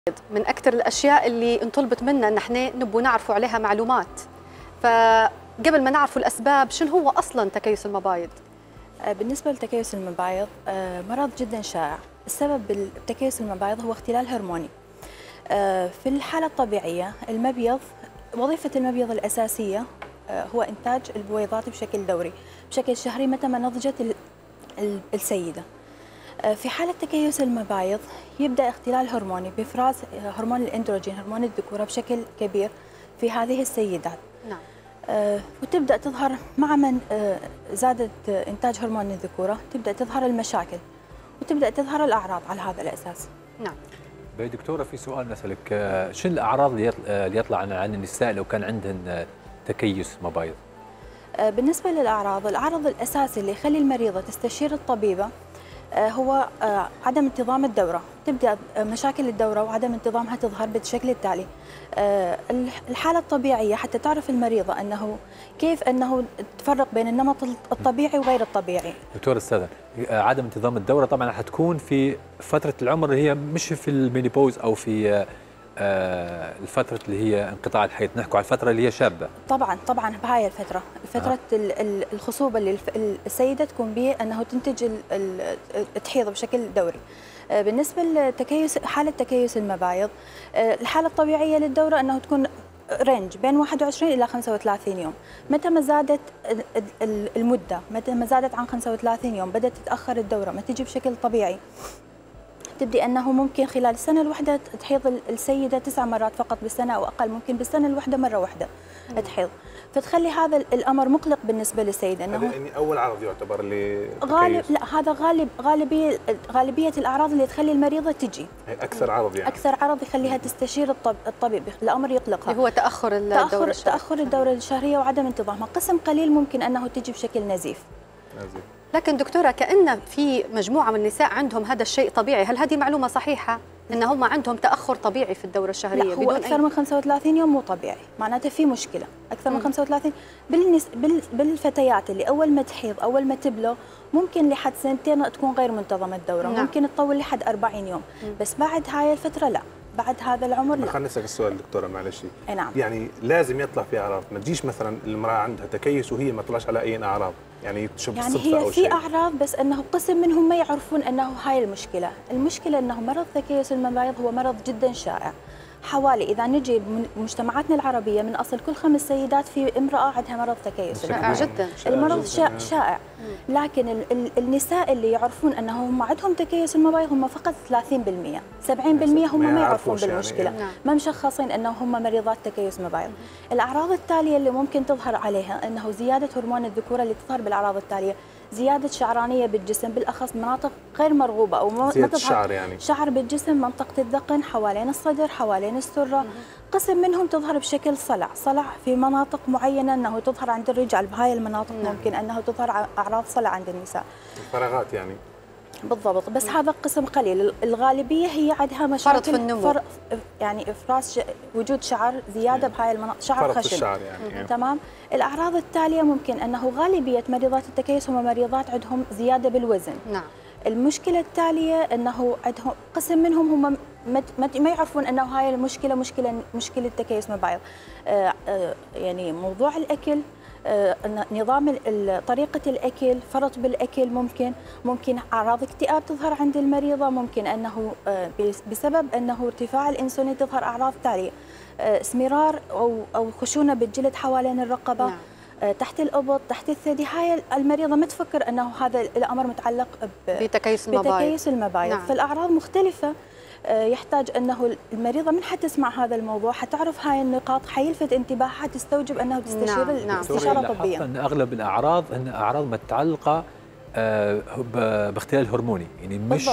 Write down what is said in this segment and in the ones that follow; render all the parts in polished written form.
من أكثر الأشياء اللي انطلبت منا أن احنا نبغى نعرفوا عليها معلومات. فقبل ما نعرفوا الأسباب، شنو هو أصلا تكيس المبايض؟ بالنسبة لتكيس المبايض مرض جدا شائع. السبب بتكيس المبايض هو اختلال هرموني. في الحالة الطبيعية المبيض، وظيفة المبيض الأساسية هو إنتاج البويضات بشكل دوري بشكل شهري متى ما نضجت السيدة. في حالة تكيس المبايض يبدأ اختلال هرموني بإفراز هرمون الأندروجين، هرمون الذكورة، بشكل كبير في هذه السيدات. نعم. وتبدأ تظهر مع من زادت إنتاج هرمون الذكورة، تبدأ تظهر المشاكل وتبدأ تظهر الأعراض على هذا الأساس. نعم. دكتورة، في سؤال نسألك، شنو الأعراض اللي يطلع عن النساء لو كان عندهن تكيس مبايض؟ بالنسبة للأعراض، العرض الأساسي اللي يخلي المريضة تستشير الطبيبة هو عدم انتظام الدورة. تبدأ مشاكل الدورة وعدم انتظامها تظهر بالشكل التالي. الحالة الطبيعية حتى تعرف المريضة أنه كيف أنه تفرق بين النمط الطبيعي وغير الطبيعي. دكتور استاذن، عدم انتظام الدورة طبعا حتكون في فترة العمر اللي هي مش في المينيبوز أو في الفترة اللي هي انقطاع الحيض، نحكوا على الفترة اللي هي شابة. طبعا بهاي الفترة الخصوبة اللي السيدة تكون به أنه تنتج التحيض بشكل دوري. بالنسبة لتكيس حالة تكيس المبايض، الحالة الطبيعية للدورة أنه تكون رينج بين 21 إلى 35 يوم. متى ما زادت المدة، متى ما زادت عن 35 يوم بدأت تتأخر الدورة، ما تجي بشكل طبيعي، تبدي أنه ممكن خلال السنة الواحدة تحيض السيدة 9 مرات فقط بالسنة أو أقل، ممكن بالسنة الواحدة مرة واحدة تحيض. فتخلي هذا الأمر مقلق بالنسبة للسيدة. أنه يعني أول عرض يعتبر اللي لا، هذا غالبية الأعراض اللي تخلي المريضة تجي. أكثر عرض يعني أكثر عرض يخليها تستشير الطبيب، الأمر يقلقها. اللي هو تأخر الدورة الشهرية وعدم انتظامها. قسم قليل ممكن أنه تجي بشكل نزيف. لكن دكتورة، كأن في مجموعة من النساء عندهم هذا الشيء طبيعي، هل هذه معلومة صحيحة؟ أن هم عندهم تأخر طبيعي في الدورة الشهرية؟ لا، هو أكثر من 35 يوم مو طبيعي، معناته في مشكلة. أكثر من 35 بالفتيات اللي أول ما تحيض، أول ما تبلغ، ممكن لحد 2 تكون غير منتظمة الدورة. نعم. ممكن تطول لحد 40 يوم. بس بعد هاي الفترة لا، بعد هذا العمر لا. خليني اسالك السؤال دكتوره، معلش. نعم. يعني لازم يطلع في اعراض، ما تجيش مثلا المراه عندها تكيس وهي ما طلعش على اي اعراض، يعني تشوف يعني بالصدفه هي او شيء. في اعراض بس انه قسم منهم ما يعرفون انه هاي المشكله انه مرض تكيس المبايض هو مرض جدا شائع. حوالي اذا نجي بمجتمعاتنا العربيه من اصل كل 5 سيدات في امراه عندها مرض تكيس شائع جدا. المرض شائع. لكن النساء اللي يعرفون انه هم عندهم تكيس المبايض هم فقط 30%، 70% هم ما يعرفون بالمشكله. يعني ما مشخصين انه هم مريضات تكيس مبايض. الاعراض التاليه اللي ممكن تظهر عليها انه زياده هرمون الذكوره اللي تظهر بالاعراض التاليه، زيادة شعرانية بالجسم، بالأخص مناطق غير مرغوبة أو ما زيادة الشعر، يعني شعر بالجسم، منطقة الذقن، حوالين الصدر، حوالين السرة. قسم منهم تظهر بشكل صلع في مناطق معينة، أنه تظهر عند الرجال بهاي المناطق. ممكن أنه تظهر أعراض صلع عند النساء، الفراغات يعني. بالضبط. بس هذا قسم قليل. الغالبية هي عندها مشاكل فرط في النمو، يعني إفراز وجود شعر زيادة بهاي المناطق، شعر خشن. الشعر يعني. تمام. الأعراض التالية ممكن أنه غالبية مريضات التكيس هم مريضات عندهم زيادة بالوزن. نعم. المشكلة التالية أنه عندهم قسم منهم هم ما يعرفون أنه هاي المشكلة مشكلة تكيس مبايض. يعني موضوع الأكل، نظام طريقة الأكل، فرط بالأكل، ممكن أعراض اكتئاب تظهر عند المريضة. ممكن أنه بسبب أنه ارتفاع الأنسولين تظهر أعراض تالية، اسمرار أو خشونة بالجلد حوالين الرقبة. نعم. تحت الإبط، تحت الثدي. هاي المريضة ما تفكر أنه هذا الأمر متعلق بتكيس المبايض. نعم. فالأعراض مختلفة. يحتاج أنه المريضة من حتسمع هذا الموضوع حتعرف هاي النقاط، حيلفت انتباهها، تستوجب أنه تستشير استشارة طبية. أن أغلب الأعراض أن أعراض متعلقة باختلال هرموني، يعني مش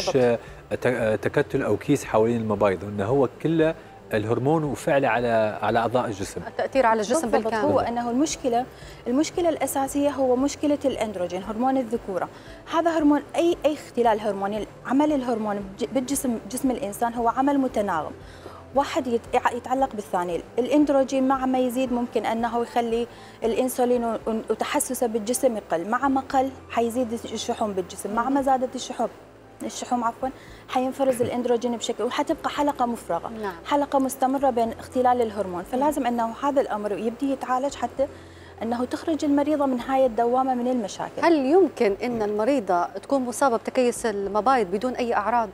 تكتل أو كيس حوالين المبايض، وأنه هو كله الهرمون وفعله على أعضاء الجسم، التأثير على الجسم بالكامل. هو أنه المشكلة الأساسية هو مشكلة الأندروجين، هرمون الذكورة. هذا هرمون أي اختلال هرموني، عمل الهرمون جسم الإنسان هو عمل متناغم، واحد يتعلق بالثاني. الاندروجين مع ما يزيد ممكن أنه يخلي الإنسولين وتحسسه بالجسم يقل، مع ما قل حيزيد الشحوم بالجسم، مع ما زادت الشحوم الشحوم عفوا، حينفرز الاندروجين بشكل، وحتبقى حلقه مفرغه، نعم. حلقه مستمره بين اختلال الهرمون. فلازم انه هذا الامر يبدي يتعالج حتى انه تخرج المريضه من هاي الدوامه من المشاكل. هل يمكن ان المريضه تكون مصابه بتكيس المبايض بدون اي اعراض؟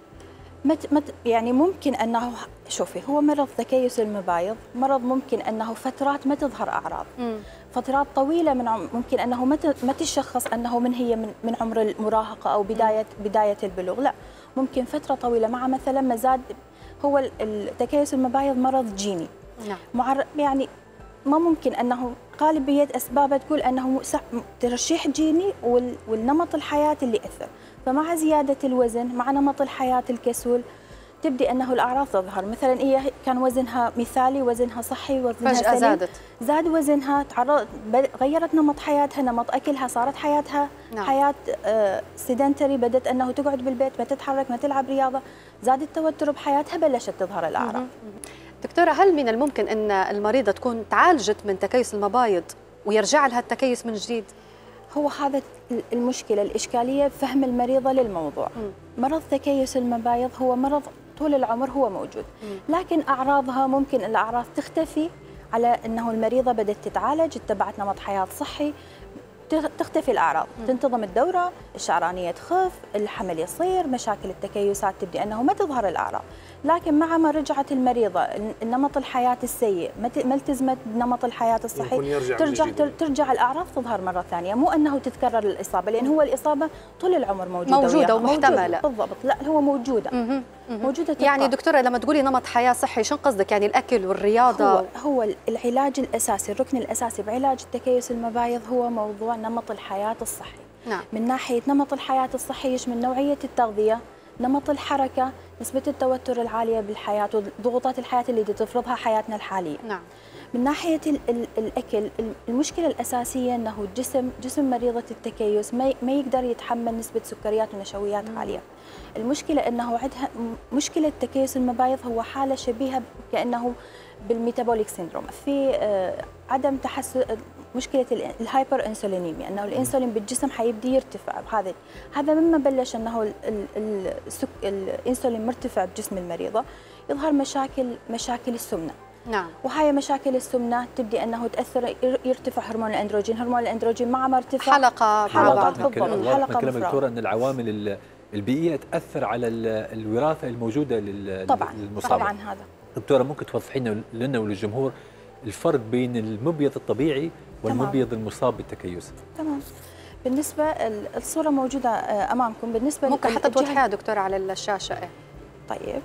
يعني ممكن انه، شوفي، هو مرض تكيس المبايض مرض ممكن انه فترات ما تظهر اعراض، فترات طويله من ممكن انه ما تشخص انه من عمر المراهقه او بدايه البلوغ، لا، ممكن فتره طويله مع مثلا مزاد. هو التكيس المبايض مرض جيني، نعم، يعني ما ممكن انه غالبيه اسبابه تقول انه ترشيح جيني والنمط الحياه اللي اثر. فمع زياده الوزن مع نمط الحياه الكسول تبدي انه الاعراض تظهر. مثلا هي كان وزنها مثالي، وزنها صحي، وزنها فجأة سليم، زاد وزنها، غيرت نمط حياتها، نمط اكلها، صارت حياتها نعم. حياه سيدنتري، بدت انه تقعد بالبيت، ما تتحرك، ما تلعب رياضه، زاد التوتر بحياتها، بلشت تظهر الاعراض. دكتورة، هل من الممكن أن المريضة تكون تعالجت من تكيس المبايض ويرجع لها التكيس من جديد؟ هو هذا المشكلة، الإشكالية بفهم المريضة للموضوع. مرض تكيس المبايض هو مرض طول العمر هو موجود، لكن أعراضها ممكن الأعراض تختفي على أنه المريضة بدأت تتعالج، اتبعت نمط حياة صحي، تختفي الأعراض، تنتظم الدورة، الشعرانية تخف، الحمل يصير، مشاكل التكيسات تبدي أنه ما تظهر الأعراض. لكن مع ما رجعت المريضة نمط الحياة السيء، ما التزمت بنمط الحياة الصحي، ترجع الأعراض تظهر مرة ثانية. مو أنه تتكرر الإصابة، لأن هو الإصابة طول العمر موجودة ومحتملة. بالضبط، لا، هو موجودة. يعني دكتورة، لما تقولي نمط حياة صحي شو قصدك؟ يعني الأكل والرياضة؟ هو العلاج الأساسي، الركن الأساسي بعلاج التكيس المبايض هو موضوع نمط الحياة الصحي. نعم. من ناحية نمط الحياة الصحي يشمل نوعية التغذية، نمط الحركة، نسبة التوتر العالية بالحياة وضغوطات الحياة اللي تفرضها حياتنا الحالية. نعم. من ناحية الأكل، المشكلة الأساسية أنه جسم مريضة التكيس ما يقدر يتحمل نسبة سكريات ونشويات عالية. المشكلة أنه عندها مشكلة تكيس المبايض هو حالة شبيهة كأنه بالميتابوليك سيندروم، في عدم تحسن، مشكله الهايبر انسولينيميا، انه الانسولين بالجسم حيبدي يرتفع. هذا مما بلش انه الانسولين مرتفع بجسم المريضه، يظهر مشاكل السمنه. نعم. وهي مشاكل السمنه تبدي انه تاثر، يرتفع هرمون الاندروجين، مع ما ارتفع حلقه بالضبط، حلقه كلام دكتوره ان العوامل البيئيه تاثر على الوراثه الموجوده للمصاب. طبعا هذا. دكتوره، ممكن توضحي لنا وللجمهور الفرق بين المبيض الطبيعي والمبيض المصاب بالتكيس؟ تمام. بالنسبه الصوره موجوده امامكم، بالنسبه ممكن حتى توضحيها دكتوره على الشاشه. طيب،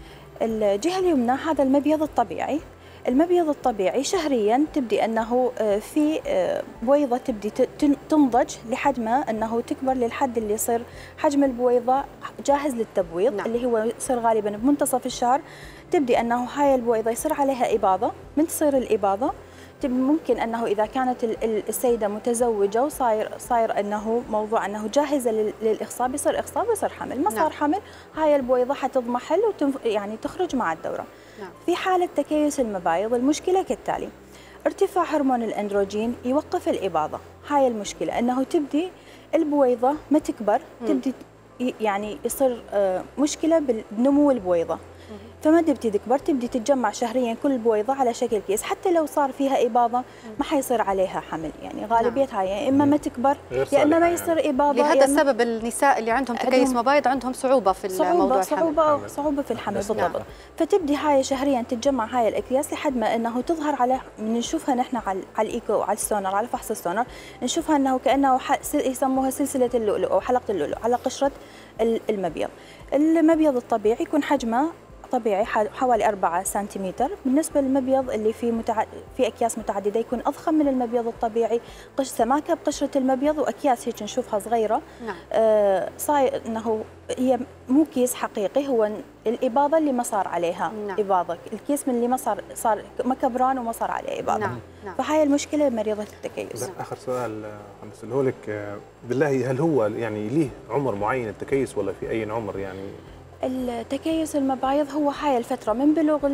الجهه اليمنى هذا المبيض الطبيعي. المبيض الطبيعي شهريا تبدي انه في بويضه تبدي تنضج لحجمها، انه تكبر للحد اللي يصير حجم البويضه جاهز للتبويض. نعم. اللي هو يصير غالبا بمنتصف الشهر. تبدي انه هاي البويضه يصير عليها اباضه. من تصير الاباضه ممكن انه اذا كانت السيده متزوجه وصاير انه موضوع انه جاهزه للاخصاب، يصير اخصاب ويصير حمل. ما صار حمل، هاي البويضه حتضمحل يعني تخرج مع الدوره. نعم. في حاله تكيس المبايض المشكله كالتالي: ارتفاع هرمون الاندروجين يوقف الاباضه. هاي المشكله انه تبدي البويضه ما تكبر، تبدي يعني يصير مشكله بنمو البويضه. فما تبدي تكبر، تبدي تتجمع شهريا كل بويضه على شكل كيس، حتى لو صار فيها اباضه ما حيصير عليها حمل. يعني غالبيتها يا اما ما تكبر يا اما ما يصير اباضه. لهذا السبب النساء اللي عندهم تكيس مبايض عندهم صعوبه في الموضوع، صعوبه في الحمل. بالضبط. فتبدي هاي شهريا تتجمع هاي الاكياس لحد ما انه تظهر على، نشوفها نحن على الايكو وعلى السونار، على فحص السونار، نشوفها انه كانه يسموها سلسله اللؤلؤ او حلقه اللؤلؤ على قشره المبيض. المبيض الطبيعي يكون حجمه طبيعي حوالي 4 سنتيمتر. بالنسبه للمبيض اللي في اكياس متعدده يكون اضخم من المبيض الطبيعي، سماكه بقشره المبيض واكياس هيك نشوفها صغيره. نعم. صاير انه هي مو كيس حقيقي، هو الاباضه اللي ما صار عليها. نعم. اباضه، الكيس من اللي ما صار ما كبران وما صار عليه اباضه. نعم. نعم. فهاي المشكله مريضه التكيس. اخر سؤال عم بساله لك بالله، هل هو يعني ليه عمر معين التكيس ولا في اي عمر يعني؟ التكيس المبايض هو هاي الفترة من بلوغ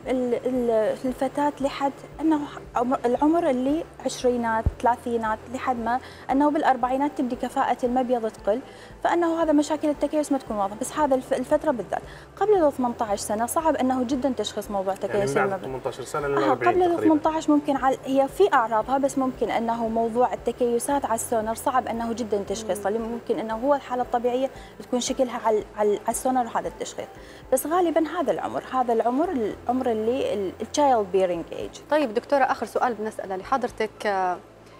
الفتاة لحد أنه العمر اللي عشرينات ثلاثينات، لحد ما أنه بالأربعينات تبدي كفاءة المبيض تقل، فأنه هذا مشاكل التكيس ما تكون واضحة. بس هذا الفترة بالذات قبل ال 18 سنة صعب أنه جدا تشخيص موضوع تكيس يعني المبيض. 18 سنة ل 40 قبل ال 18 ممكن هي في أعراضها، بس ممكن أنه موضوع التكيسات على السونر صعب أنه جدا تشخيصها، اللي ممكن أنه هو الحالة الطبيعية تكون شكلها على السونر وهذا التشخيص. بس غالبا هذا العمر اللي التشايلد بيرنج ايج. طيب دكتوره، اخر سؤال بنساله لحضرتك،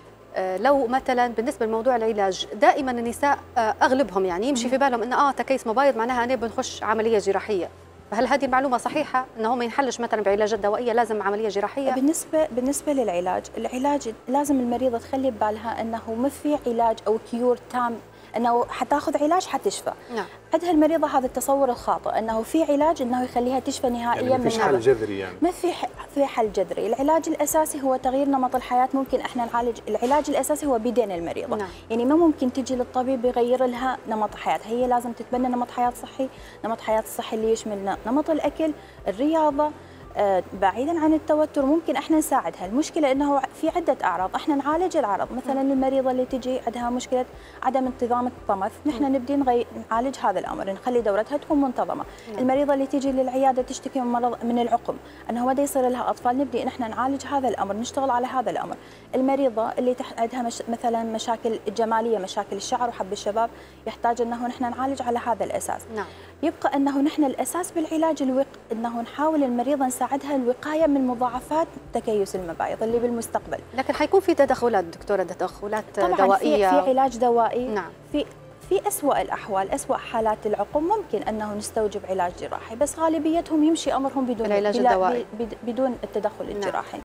لو مثلا بالنسبه لموضوع العلاج، دائما النساء اغلبهم يعني يمشي في بالهم انه تكيس مبايض معناها انا بنخش عمليه جراحيه، فهل هذه المعلومه صحيحه انه ما ينحلش مثلا بعلاجات دوائيه، لازم عمليه جراحيه؟ بالنسبه للعلاج لازم المريضه تخلي ببالها انه ما في علاج او كيور تام، انه حتاخذ علاج حتشفى. نعم. عندها المريضه هذا التصور الخاطئ انه في علاج انه يخليها تشفى نهائيا. يعني ما فيش حل جذري، يعني ما في حل جذري. العلاج الاساسي هو تغيير نمط الحياه. ممكن احنا نعالج، العلاج الاساسي هو بيدين المريضه. نعم. يعني ما ممكن تجي للطبيب يغير لها نمط حياتها، هي لازم تتبنى نمط حياه صحي. نمط حياه صحي اللي يشمل نمط الاكل، الرياضه، بعيدا عن التوتر. ممكن احنا نساعدها. المشكله انه في عده اعراض احنا نعالج الاعراض. مثلا المريضه اللي تجي عندها مشكله عدم انتظام الطمث، نحن نبدي نعالج هذا الامر، نخلي دورتها تكون منتظمه. المريضه اللي تجي للعياده تشتكي من العقم، انه ما يصير لها اطفال، نبدي نحن نعالج هذا الامر، نشتغل على هذا الامر. المريضه اللي عندها مثلا مشاكل جماليه، مشاكل الشعر وحب الشباب، يحتاج انه نحن نعالج على هذا الاساس. نعم. يبقى انه نحن الاساس بالعلاج انه نحاول المريضه نساعدها الوقايه من مضاعفات تكيس المبايض اللي بالمستقبل. لكن حيكون في تدخلات دكتوره، تدخلات طبعا دوائيه؟ في علاج دوائي. نعم. في أسوأ الأحوال، أسوأ حالات العقم ممكن أنه نستوجب علاج جراحي، بس غالبيتهم يمشي أمرهم بدون العلاج الدوائي، بدون التدخل الجراحي.